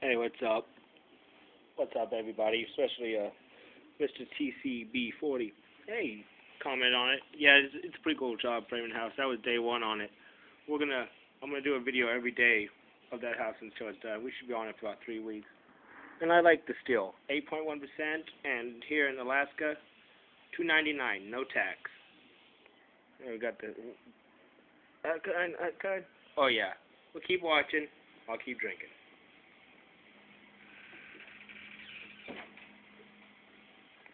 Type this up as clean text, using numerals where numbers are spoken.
Hey, what's up? What's up, everybody? Especially Mr. TCB40. Hey, comment on it. Yeah, it's a pretty cool job framing the house. That was day one on it. I'm gonna do a video every day of that house until it's done. We should be on it for about 3 weeks. And I like the steel, 8.1%, and here in Alaska, $2.99, no tax. And we got the. Oh yeah. Well, keep watching. I'll keep drinking.